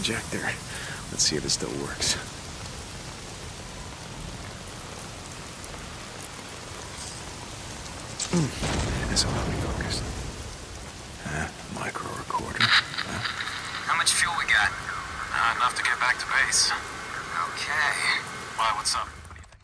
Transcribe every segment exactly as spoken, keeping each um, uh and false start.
injector. Let's see if it still works. Mm. This'll help me focus. Huh? Micro recorder. Huh? How much fuel we got? Uh, enough to get back to base. Okay. Why, what's up?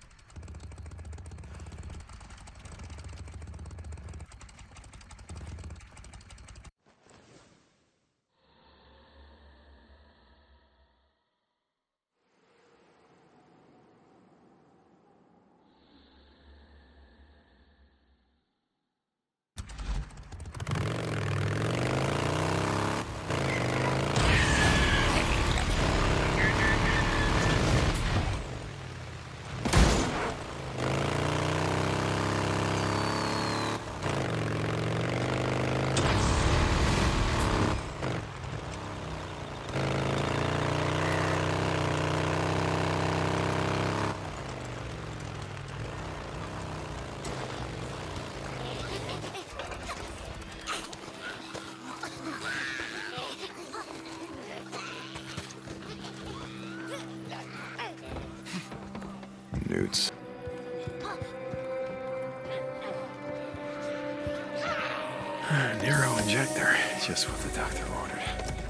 Newts. Nero injector, just what the doctor ordered.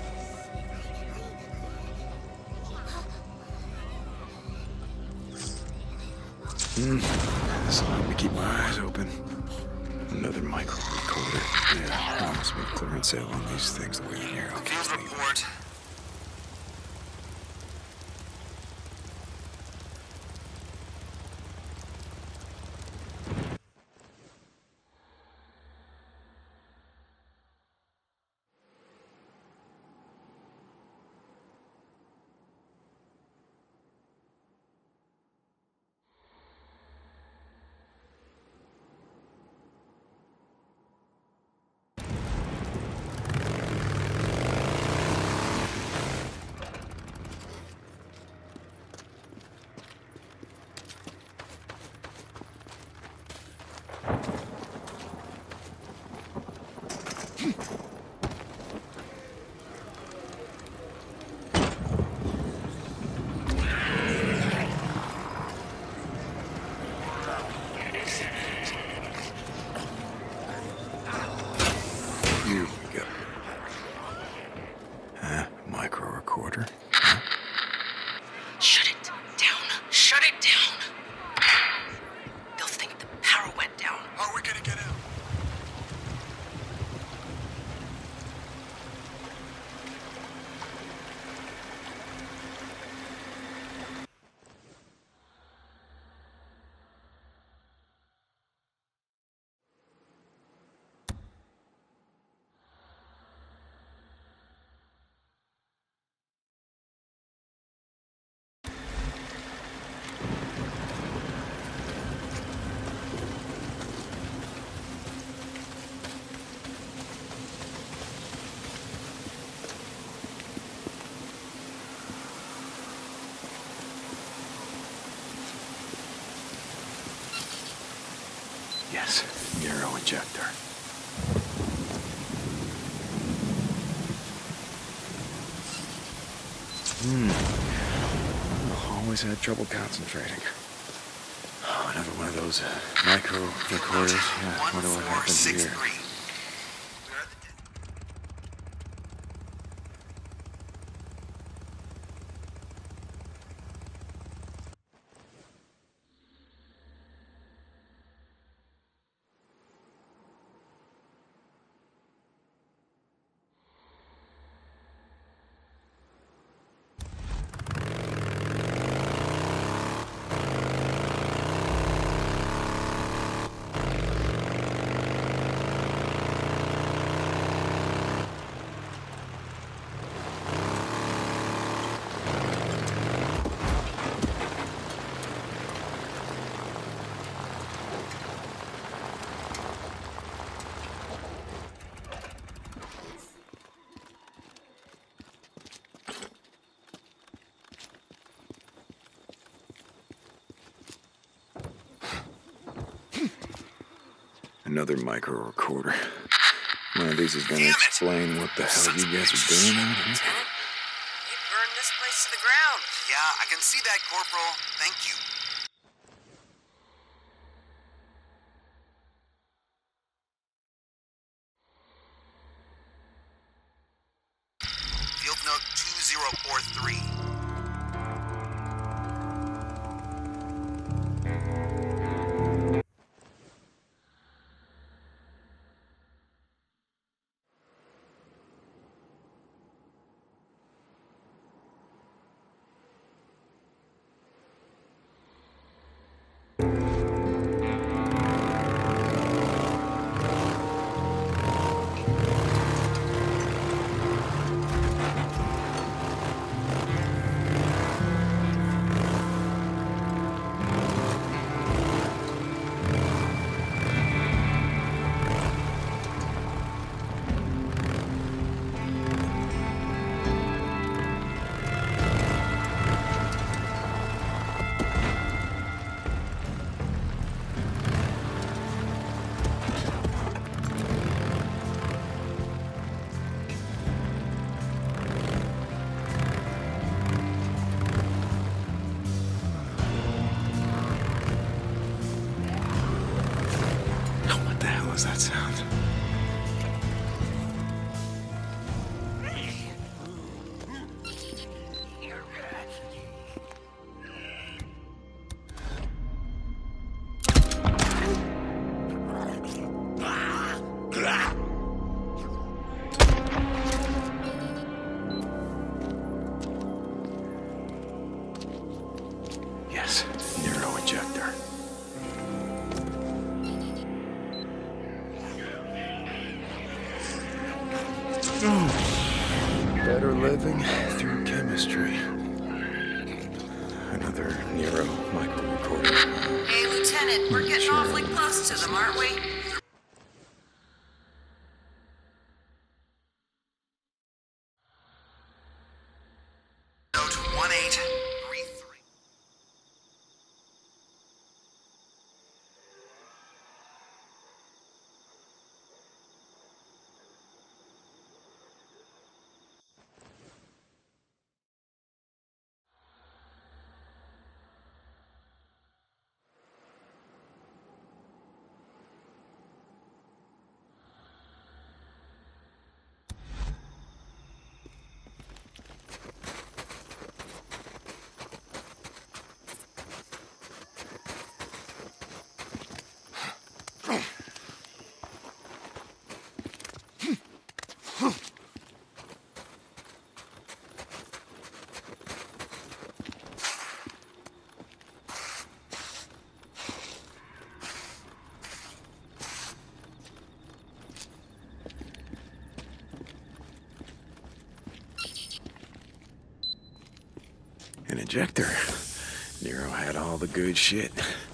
Hmm, this'll help me keep my eyes open. Another micro recorder. Yeah, promise me clearance sale on these things the way Nero Field report. Here we go. Huh? Micro recorder? Huh? Shut it down. Shut it down. They'll think the power went down. How are we gonna get out? Yes, Nero injector. Hmm. Always had trouble concentrating. Oh, another one of those uh, micro recorders. Yeah, wonder what happened here. Another micro recorder. One of these is gonna explain what the hell you guys are doing out here. It Corporal. Thank you. Field note two zero four three. What was that sound? Yes, Nero ejector. Better living through chemistry. Another Nero micro recorder. Hey, Lieutenant, we're getting awfully close to them, aren't we? Note one eight three three. An ejector. Nero had all the good shit.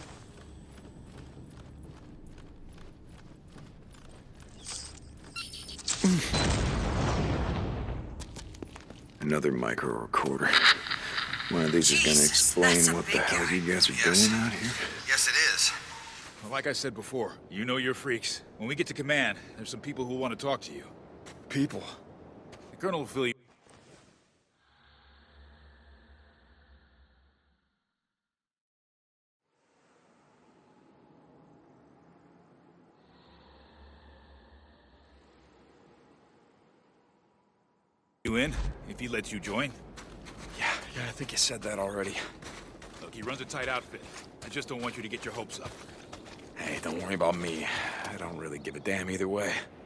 Another micro recorder. One of these is gonna Jesus, explain that's a what the big hell guy. you guys are Yes. doing out here. Yes, it is. Well, like I said before, you know your freaks. When we get to command, there's some people who want to talk to you. People. The colonel will fill you. You in, if he lets you join. Yeah, yeah, I think you said that already. Look, he runs a tight outfit. I just don't want you to get your hopes up. Hey, don't worry about me. I don't really give a damn either way.